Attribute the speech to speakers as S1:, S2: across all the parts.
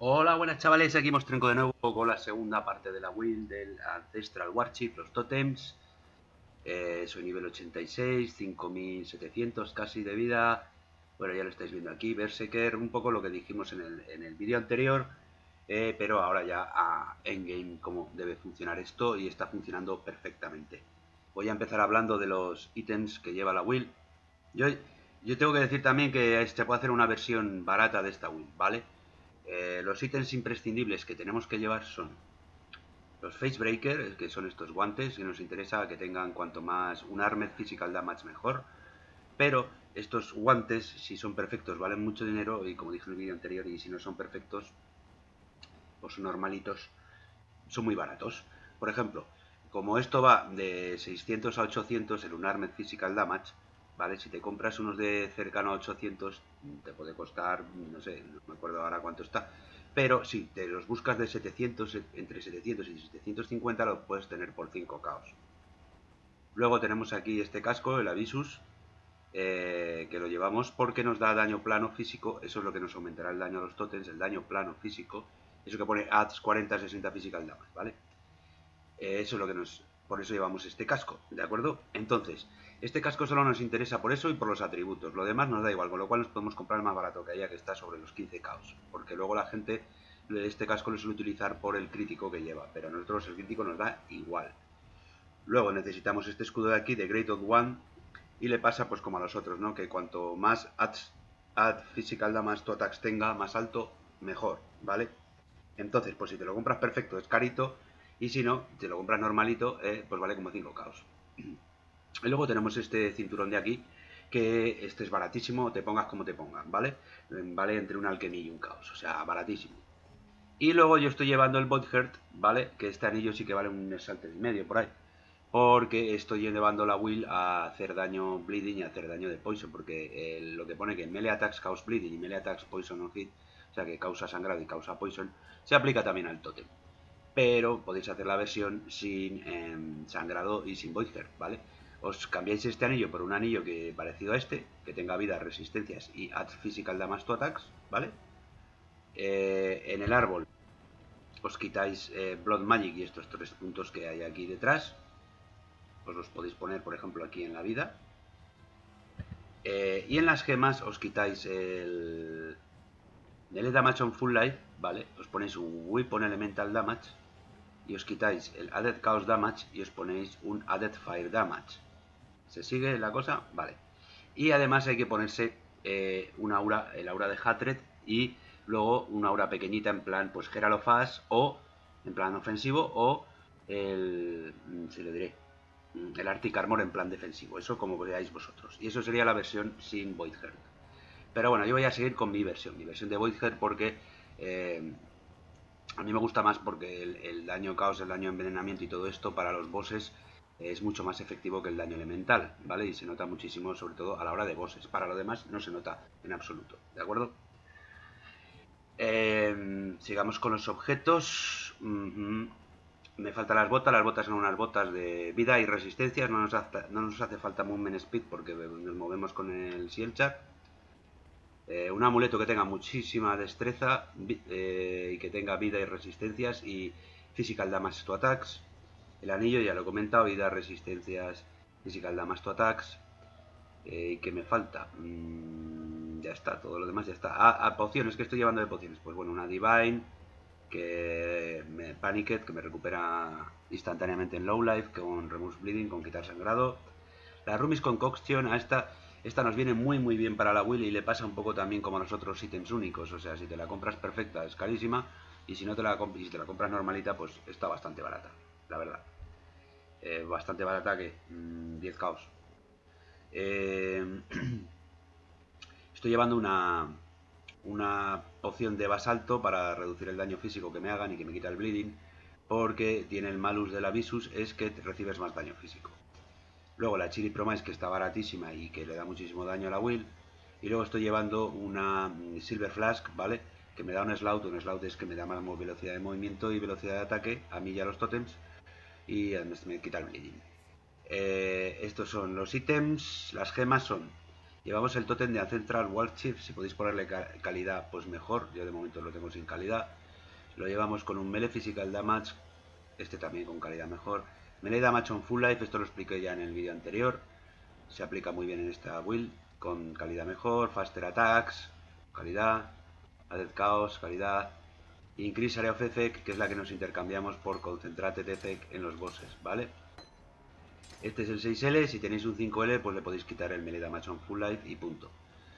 S1: Hola, buenas chavales, aquí Mostrenco de nuevo con la segunda parte de la build del Ancestral Warchip, los Totems. Soy nivel 86, 5700 casi de vida. Bueno, ya lo estáis viendo aquí, Berserker, un poco lo que dijimos en el vídeo anterior, pero ahora ya a endgame cómo debe funcionar esto, y está funcionando perfectamente. Voy a empezar hablando de los ítems que lleva la build. Yo, yo tengo que decir también que se puede hacer una versión barata de esta build, ¿vale? Los ítems imprescindibles que tenemos que llevar son los Facebreaker, que son estos guantes, que nos interesa que tengan cuanto más un Armed Physical Damage mejor. Pero estos guantes, si son perfectos, valen mucho dinero, y como dije en el vídeo anterior, y si no son perfectos, o son normalitos, son muy baratos. Por ejemplo, como esto va de 600 a 800 el Unarmed Physical Damage, ¿vale? Si te compras unos de cercano a 800, te puede costar, no sé, no me acuerdo ahora cuánto está, pero si te los buscas de 700, entre 700 y 750, lo puedes tener por 5 caos. Luego tenemos aquí este casco, el Avisus, que lo llevamos porque nos da daño plano físico. Eso es lo que nos aumentará el daño a los totems, el daño plano físico. Eso que pone adds 40-60 physical damage, ¿vale? Eso es lo que nos... Por eso llevamos este casco, ¿de acuerdo? Entonces, este casco solo nos interesa por eso y por los atributos. Lo demás nos da igual, con lo cual nos podemos comprar el más barato que haya, que está sobre los 15 caos. Porque luego la gente este casco lo suele utilizar por el crítico que lleva, pero a nosotros el crítico nos da igual. Luego necesitamos este escudo de aquí, de Great Old One, y le pasa pues como a los otros, ¿no? Que cuanto más add physical damage to attacks tenga, más alto, mejor, ¿vale? Entonces, pues si te lo compras perfecto, es carito, y si no, te lo compras normalito, pues vale como 5 caos. Y luego tenemos este cinturón de aquí, que este es baratísimo, te pongas como te pongan, ¿vale? Vale entre un alquimia y un caos, o sea, baratísimo. Y luego yo estoy llevando el Voidheart, ¿vale? Que este anillo sí que vale un exalte y medio por ahí. Porque estoy llevando la will a hacer daño bleeding y a hacer daño de poison. Porque lo que pone que melee attacks cause bleeding y melee attacks poison on hit, o sea que causa sangrado y causa poison, se aplica también al totem. Pero podéis hacer la versión sin sangrado y sin Voidheart, ¿vale? Os cambiáis este anillo por un anillo que parecido a este, que tenga vida, resistencias y add physical damage to attacks, ¿vale? En el árbol os quitáis Blood Magic y estos 3 puntos que hay aquí detrás. Os los podéis poner, por ejemplo, aquí en la vida. Y en las gemas os quitáis el Melee Damage on Full Life, ¿vale? Os ponéis un Weapon Elemental Damage y os quitáis el Added Chaos Damage y os ponéis un Added Fire Damage. ¿Se sigue la cosa? Vale. Y además hay que ponerse un aura, el aura de Hatred, y luego una aura pequeñita en plan, pues Herald of Ash, o en plan ofensivo, o el... se lo diré, el Arctic Armor en plan defensivo. Eso como veáis vosotros. Y eso sería la versión sin Voidheart. Pero bueno, yo voy a seguir con mi versión de Voidheart, porque a mí me gusta más, porque el daño caos, el daño envenenamiento y todo esto para los bosses es mucho más efectivo que el daño elemental, ¿vale? Y se nota muchísimo, sobre todo a la hora de bosses. Para lo demás no se nota en absoluto, ¿de acuerdo? Sigamos con los objetos. Me faltan las botas son unas botas de vida y resistencias, no nos hace falta Movement Speed porque nos movemos con el Shielchar. Un amuleto que tenga muchísima destreza y que tenga vida y resistencias y Physical Damage to Attacks. El anillo ya lo he comentado, vida, resistencias, Physical Damage to Attacks. ¿Qué me falta? Ya está, todo lo demás ya está. Pociones, que estoy llevando de pociones. Pues bueno, una Divine, que me Panicked, que me recupera instantáneamente en Low Life, con Remove Bleeding, con quitar sangrado. La Rumis Concoction, a esta nos viene muy bien para la Willy, y le pasa un poco también como a los otros ítems únicos. O sea, si te la compras perfecta es carísima, y si no te la, si te la compras normalita, pues está bastante barata, la verdad. Bastante barata, que 10 caos. Estoy llevando una poción de basalto para reducir el daño físico que me hagan y que me quita el bleeding, porque tiene el malus del Avisus, es que recibes más daño físico. Luego la Chili Promise, que está baratísima y que le da muchísimo daño a la Will. Y luego estoy llevando una Silver Flask, ¿vale? Que me da un Slout. Un Slout es que me da más velocidad de movimiento y velocidad de ataque a mí y a los totems. Y además me quita el bleeding. Estos son los ítems. Las gemas son Llevamos el tótem de Ancestral Warchief, si podéis ponerle calidad, pues mejor. Yo de momento lo tengo sin calidad. Lo llevamos con un melee physical damage, este también con calidad mejor. Melee damage on full life, esto lo expliqué ya en el vídeo anterior. Se aplica muy bien en esta build, con calidad mejor. Faster attacks, calidad. Added chaos, calidad. Increase area of effect, que es la que nos intercambiamos por concentrated effect en los bosses, ¿vale? Este es el 6L, si tenéis un 5L pues le podéis quitar el melee damage on full life y punto.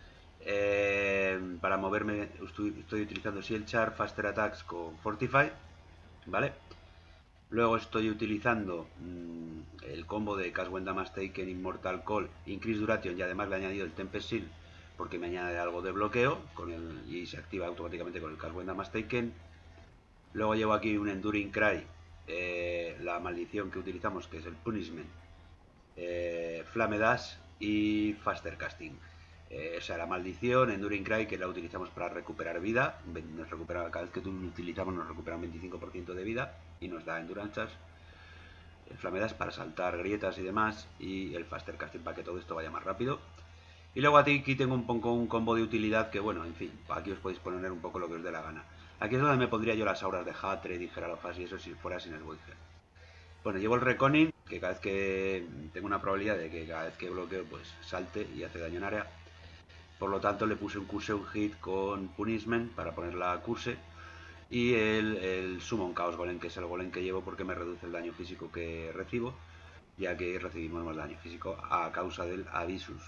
S1: Para moverme estoy utilizando Shield Charge, Faster Attacks con Fortify, ¿vale? Luego estoy utilizando el combo de Cast When Damage Taken, Immortal Call, Increase Duration, y además le he añadido el Tempest Shield porque me añade algo de bloqueo y se activa automáticamente con el Cast When Damage Taken. Luego llevo aquí un Enduring Cry, la maldición que utilizamos, que es el Punishment, Flame Dash y Faster Casting. O sea, la maldición, Enduring Cry, que la utilizamos para recuperar vida. Nos recupera, cada vez que lo utilizamos nos recupera un 25% de vida y nos da Endurances. El Flame Dash para saltar grietas y demás. Y el Faster Casting para que todo esto vaya más rápido. Y luego aquí tengo un combo de utilidad que, bueno, en fin, aquí os podéis poner un poco lo que os dé la gana. Aquí es donde me pondría yo las auras de Hatred y Geralofas y eso si fuera sin el Voidhead. Bueno, llevo el Reconning, que cada vez que tengo una probabilidad de que cada vez que bloqueo pues salte y hace daño en área. Por lo tanto le puse un Curse un hit con Punishment para poner la Curse. Y el Summon Chaos Golem, que es el golem que llevo porque me reduce el daño físico que recibo, ya que recibimos más daño físico a causa del Abyssus.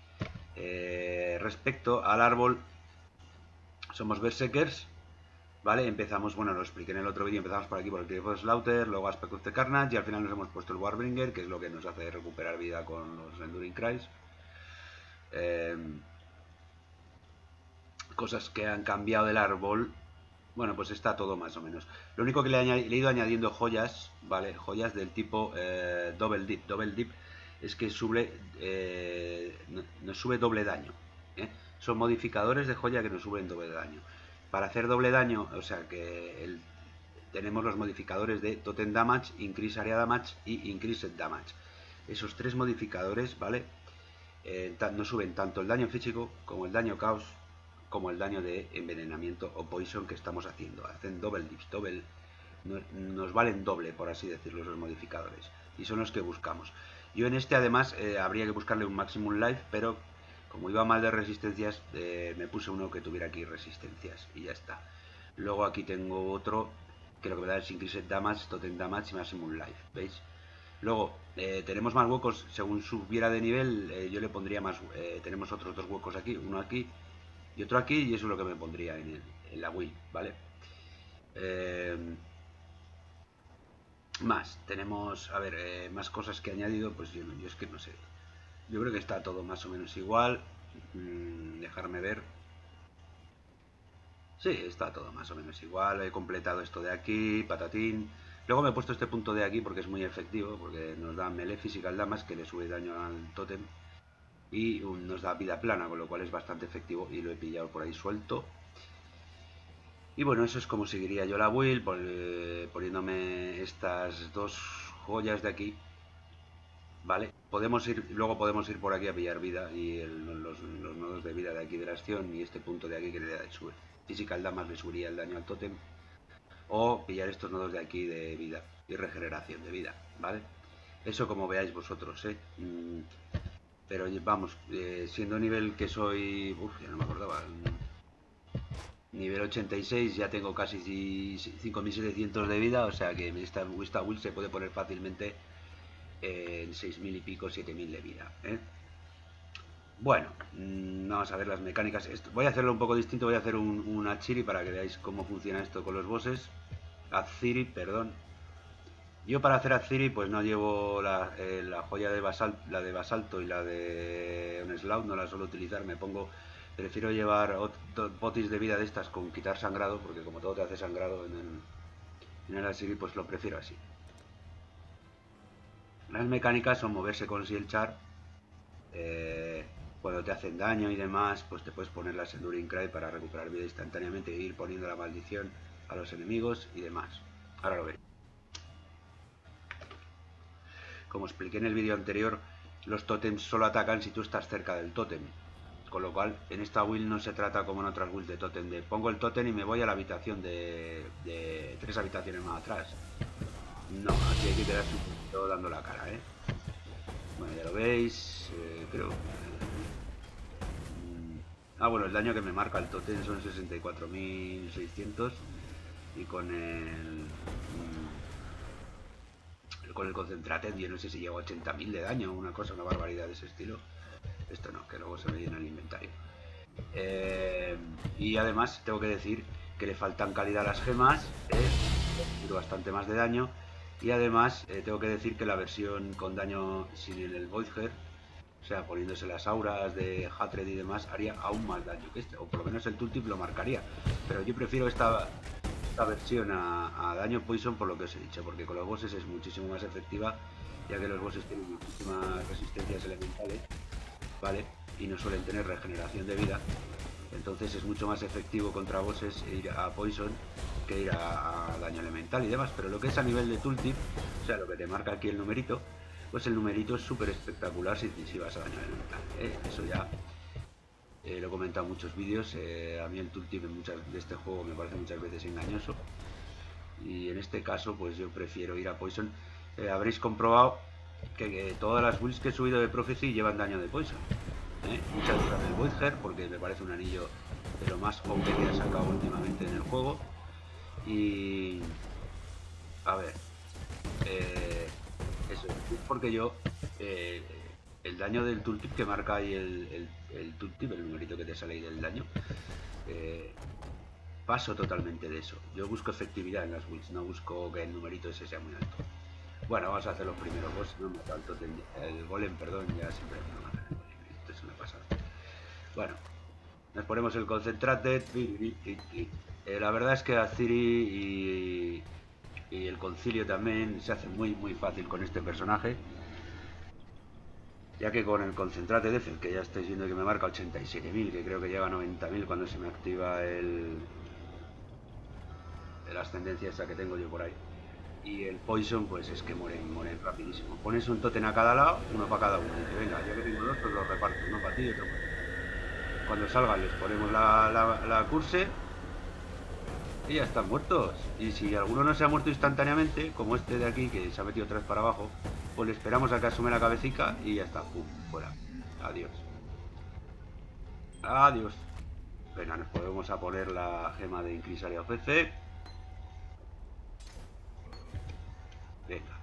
S1: Respecto al árbol, somos Berserkers, ¿vale? Empezamos, bueno, lo expliqué en el otro vídeo, empezamos por aquí por el Cliff of Slaughter, luego Aspect of the Carnage y al final nos hemos puesto el Warbringer, que es lo que nos hace recuperar vida con los Enduring Cries. Cosas que han cambiado del árbol, bueno, pues está todo más o menos. Lo único que le he ido añadiendo joyas, ¿vale? Joyas del tipo Double Dip. Double Dip es que nos sube doble daño, ¿eh? Son modificadores de joya que nos suben doble daño. Para hacer doble daño, o sea que tenemos los modificadores de Totem Damage, Increase Area Damage y Increased Damage. Esos tres modificadores, ¿vale? Nos suben tanto el daño físico como el daño caos como el daño de envenenamiento o poison que estamos haciendo. Hacen double dips, nos valen doble, por así decirlo, los modificadores. Y son los que buscamos. Yo en este además habría que buscarle un maximum life, pero como iba mal de resistencias, me puse uno que tuviera aquí resistencias y ya está. Luego aquí tengo otro que lo que me da es Increased Damage, Totem Damage y Maximum Life, ¿veis? Luego tenemos más huecos, según subiera de nivel yo le pondría más, tenemos otros dos huecos aquí, uno aquí y otro aquí, y eso es lo que me pondría en la Wii, ¿vale? Más, tenemos, a ver, más cosas que he añadido, pues yo es que no sé. Yo creo que está todo más o menos igual. Dejarme ver. Sí, está todo más o menos igual. He completado esto de aquí, patatín. Luego me he puesto este punto de aquí porque es muy efectivo, porque nos da melee physical damage que le sube daño al tótem y nos da vida plana, con lo cual es bastante efectivo y lo he pillado por ahí suelto. Y bueno, eso es como seguiría yo la build, poniéndome estas dos joyas de aquí, ¿vale? Luego podemos ir por aquí a pillar vida y los nodos de vida de aquí de la acción y este punto de aquí que le da sube. Physical Damage le subiría el daño al tótem. O pillar estos nodos de aquí de vida y regeneración de vida, ¿vale? Eso como veáis vosotros, ¿eh? Pero vamos, siendo nivel que soy... ya no me acordaba. Nivel 86, ya tengo casi 5.700 de vida, o sea que esta build se puede poner fácilmente en 6.000 y pico, 7.000 de vida, ¿eh? Bueno, vamos a ver las mecánicas. Voy a hacerlo un poco distinto, voy a hacer un Achiri para que veáis cómo funciona esto con los bosses. Aziri, perdón. Yo para hacer Aziri pues no llevo la joya de basalto y la de Onslaught, no la suelo utilizar, prefiero llevar potis de vida de estas con quitar sangrado, porque como todo te hace sangrado en el Aziri, pues lo prefiero así. Las mecánicas son moverse con Shield Charge, cuando te hacen daño y demás, pues te puedes poner las Enduring Cry para recuperar vida instantáneamente e ir poniendo la maldición a los enemigos y demás. Ahora lo veréis. Como expliqué en el vídeo anterior, los tótems solo atacan si tú estás cerca del tótem. Con lo cual, en esta build no se trata como en otras builds de tótem, de pongo el tótem y me voy a la habitación de 3 habitaciones más atrás. No, aquí hay que quedarse un poquito dando la cara, ¿eh? Bueno, ya lo veis, creo. Bueno, el daño que me marca el tótem son 64.600 y con el concentrate, yo no sé si llego a 80.000 de daño, una barbaridad de ese estilo. Esto no, que luego se me llena el inventario. Y además tengo que decir que le faltan calidad a las gemas, pero bastante más de daño. Y además tengo que decir que la versión con daño sin el Voidheart, o sea, poniéndose las auras de Hatred y demás, haría aún más daño que este, o por lo menos el tooltip lo marcaría. Pero yo prefiero esta versión a daño Poison por lo que os he dicho, porque con los bosses es muchísimo más efectiva, ya que los bosses tienen muchísimas resistencias elementales, ¿vale? Y no suelen tener regeneración de vida. Entonces es mucho más efectivo contra bosses ir a Poison que ir a daño elemental y demás. Pero lo que es a nivel de tooltip, o sea, lo que te marca aquí el numerito, pues el numerito es súper espectacular si vas a daño elemental, ¿eh? Eso ya lo he comentado en muchos vídeos. A mí el tooltip de este juego me parece muchas veces engañoso. Y en este caso, pues yo prefiero ir a Poison. Habréis comprobado que todas las builds que he subido de Prophecy llevan daño de Poison. Muchas gracias del Voidheart, porque me parece un anillo de lo más OP que ha sacado últimamente en el juego. Y a ver, eso es porque yo el daño del tooltip que marca ahí el tooltip, el numerito que te sale ahí del daño, paso totalmente de eso. Yo busco efectividad en las builds, no busco que el numerito ese sea muy alto. Bueno, vamos a hacer los primeros boss, no me falta el golem, perdón, ya siempre me matan el golem, esto es una pasada. Bueno, nos ponemos el concentrate. La verdad es que Aziri y el concilio también se hace muy fácil con este personaje, ya que con el concentrate de Zed, que ya estáis viendo que me marca 87.000, que creo que llega a 90.000 cuando se me activa el ascendencia esa que tengo yo por ahí, y el Poison, pues es que mueren rapidísimo. Pones un totem a cada lado, uno para cada uno, y dice, venga, yo que tengo dos, pues los reparto, uno para ti y otro para ti. Cuando salgan les ponemos la curse y ya están muertos. Y si alguno no se ha muerto instantáneamente, como este de aquí que se ha metido 3 para abajo, pues le esperamos a que asume la cabecita y ya está, pum, fuera. Adiós. Adiós. Venga, nos podemos a poner la gema de Incrisaria OCC. Venga.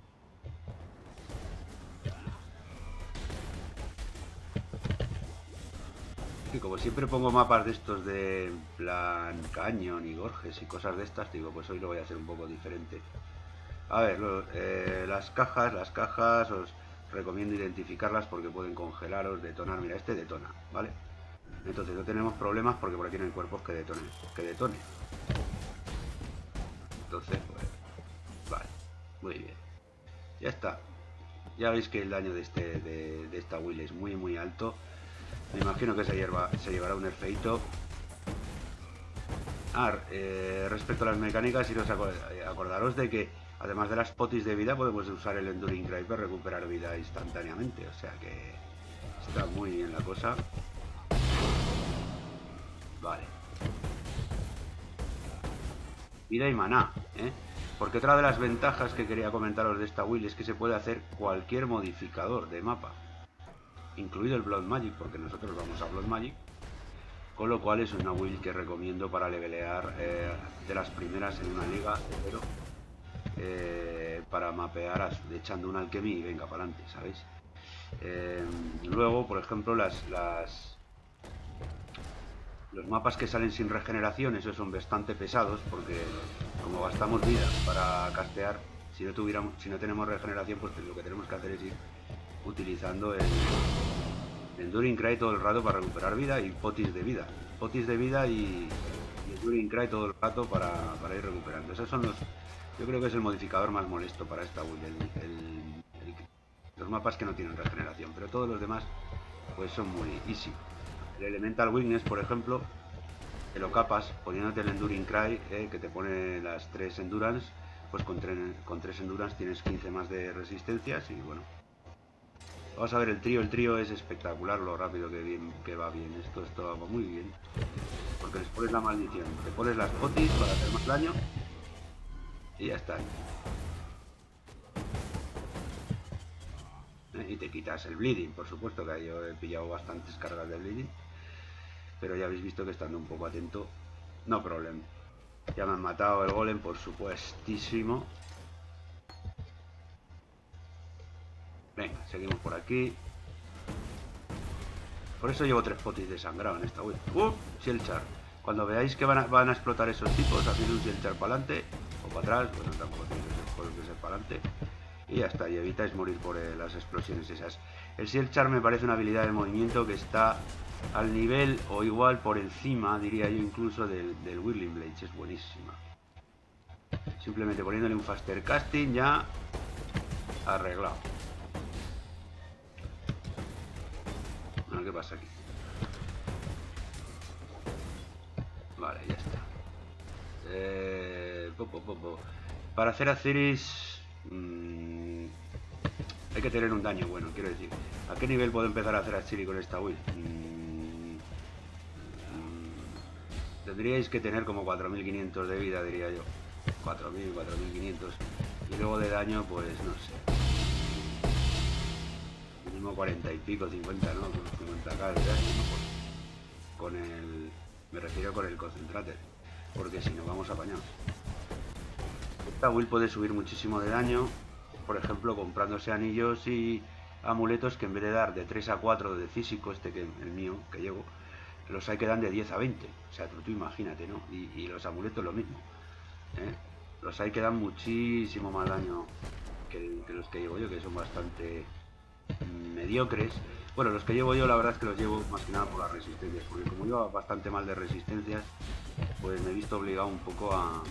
S1: Y como siempre pongo mapas de estos de plan Cañón y Gorges y cosas de estas, digo, pues hoy lo voy a hacer un poco diferente. A ver, las cajas os recomiendo identificarlas porque pueden congelaros, detonar. Mira, este detona, ¿vale? Entonces no tenemos problemas porque por aquí no hay cuerpos que detone. Entonces, pues, vale, muy bien. Ya está. Ya veis que el daño de esta build es muy alto. Me imagino que se llevará un nerfeito. Respecto a las mecánicas, iros acordaros de que además de las potis de vida podemos usar el Enduring Cry para recuperar vida instantáneamente. O sea que está muy bien la cosa. Vale. Vida y maná, ¿eh? Porque otra de las ventajas que quería comentaros de esta build es que se puede hacer cualquier modificador de mapa, incluido el Blood Magic, porque nosotros vamos a Blood Magic, con lo cual es una build que recomiendo para levelear de las primeras en una liga, pero para mapear echando un alquimia y venga para adelante, ¿sabéis? Luego, por ejemplo, los mapas que salen sin regeneración, esos son bastante pesados porque como gastamos vida para castear, si no tenemos regeneración, pues lo que tenemos que hacer es ir utilizando el Enduring Cry todo el rato para recuperar vida y potis de vida. Potis de vida y Enduring Cry todo el rato para ir recuperando. Esos son yo creo que es el modificador más molesto para esta build, los mapas que no tienen regeneración, pero todos los demás pues son muy easy. El Elemental Weakness, por ejemplo, te lo capas poniéndote el Enduring Cry, que te pone las 3 Endurance, pues con 3 Endurance tienes 15 más de resistencias y bueno, Vamos a ver el trío es espectacular lo rápido que va bien. Esto va muy bien. Porque les pones la maldición, te pones las potis para hacer más daño y ya está. Y te quitas el bleeding, por supuesto, que yo he pillado bastantes cargas de bleeding. Pero ya habéis visto que estando un poco atento, no problema. Ya me han matado el golem, por supuestísimo. Venga, seguimos por aquí. Por eso llevo 3 potis de sangrado en esta web. Shield Char. Cuando veáis que van a explotar esos tipos, haced un Shield Char para adelante o para atrás. Bueno, tampoco tiene que ser para adelante. Y ya está, y evitáis morir por las explosiones esas. El Shield Char me parece una habilidad de movimiento que está al nivel o igual por encima, diría yo, incluso del Whirling Blade. Es buenísima. Simplemente poniéndole un faster casting ya arreglado. Bueno, ¿qué pasa aquí? Vale, ya está. Para hacer Aziris hay que tener un daño bueno, quiero decir. ¿A qué nivel puedo empezar a hacer Aziris con esta build? Tendríais que tener como 4500 de vida, diría yo. 4000, 4500. Y luego de daño, pues no sé. Mínimo 40 y pico, 50, ¿no? 50k de daño, ¿no? Con el... Me refiero con el concentrate. Porque si no, vamos apañados. Esta build puede subir muchísimo de daño. Por ejemplo, comprándose anillos y amuletos que en vez de dar de 3 a 4 de físico, el mío, que llevo, los hay que dan de 10 a 20. O sea, tú imagínate, ¿no? Y los amuletos lo mismo. Los hay que dan muchísimo más daño que los que llevo yo, que son bastante mediocres. Bueno, los que llevo yo la verdad es que los llevo más que nada por las resistencias, porque como llevo bastante mal de resistencias, pues me he visto obligado un poco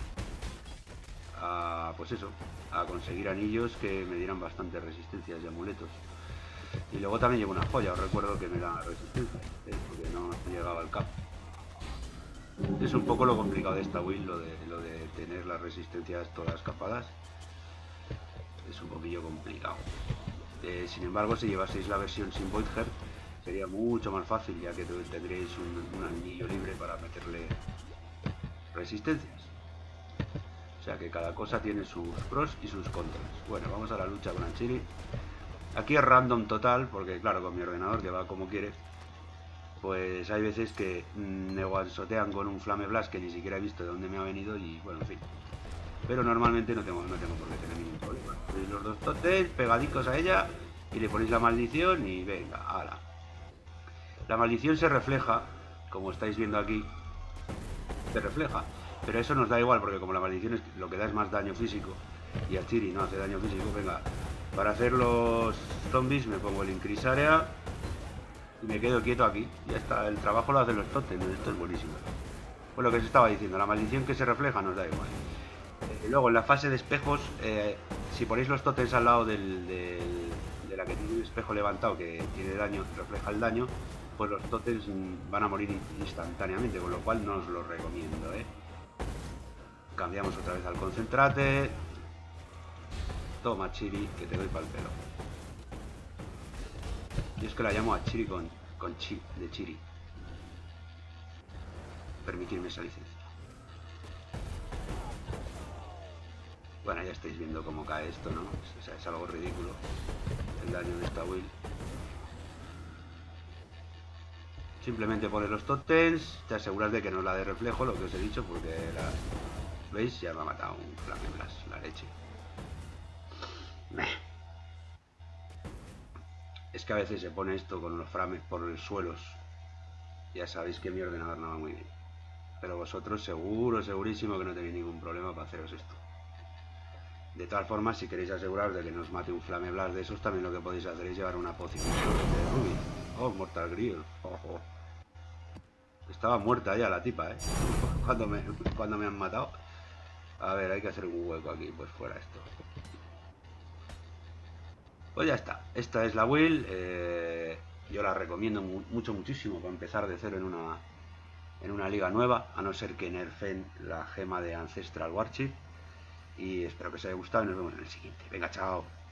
S1: pues eso, a conseguir anillos que me dieran bastantes resistencias y amuletos. Y luego también llevo una joya, os recuerdo que me da resistencia, porque no llegaba al cap. Es un poco lo complicado de esta build, lo de tener las resistencias todas capadas. Es un poquillo complicado. Sin embargo, si llevaseis la versión sin Void Heart, sería mucho más fácil, ya que tendréis un anillo libre para meterle resistencias. O sea que cada cosa tiene sus pros y sus contras. Bueno, vamos a la lucha con Anchiri. Aquí es random total, porque claro, con mi ordenador que va como quiere, pues hay veces que me one-shotean con un Flame Blast que ni siquiera he visto de dónde me ha venido y bueno, en fin. Pero normalmente no tengo por qué tener ningún problema. Ponéis los dos totems pegadicos a ella y le ponéis la maldición y venga, ala. La maldición se refleja, como estáis viendo aquí, se refleja. Pero eso nos da igual, porque como la maldición lo que da es más daño físico y Archiri no hace daño físico, venga, para hacer los zombies me pongo el Increase Area y me quedo quieto aquí. Ya está, el trabajo lo hacen los totems, esto es buenísimo. Pues lo que se estaba diciendo, la maldición que se refleja nos da igual. Luego en la fase de espejos, si ponéis los totems al lado de la que tiene un espejo levantado que tiene daño, refleja el daño, pues los totems van a morir instantáneamente, con lo cual no os lo recomiendo, Cambiamos otra vez al concentrate. Toma, Chiri, que te doy pa'l pelo. Yo es que la llamo a Chiri con chi, de Chiri. Permitirme esa licencia. Bueno, ya estáis viendo cómo cae esto, ¿no? O sea, es algo ridículo el daño de esta build. Simplemente pones los totems, te aseguras de que no la de reflejo, lo que os he dicho, porque ¿veis? Ya me ha matado un Flame Blast, la leche. Es que a veces se pone esto con los frames por los suelos. Ya sabéis que mi ordenador no va muy bien. Pero vosotros segurísimo que no tenéis ningún problema para haceros esto. De todas formas, si queréis aseguraros de que no os mate un Flame Blast de esos, también lo que podéis hacer es llevar una poción de Ruby. Oh, Mortal Grill. Oh. Estaba muerta ya la tipa, cuando me han matado. A ver, hay que hacer un hueco aquí, pues fuera esto. Pues ya está, esta es la build. Yo la recomiendo muchísimo para empezar de cero en una liga nueva, a no ser que nerfen la gema de Ancestral Warchip. Y espero que os haya gustado y nos vemos en el siguiente. Venga, chao.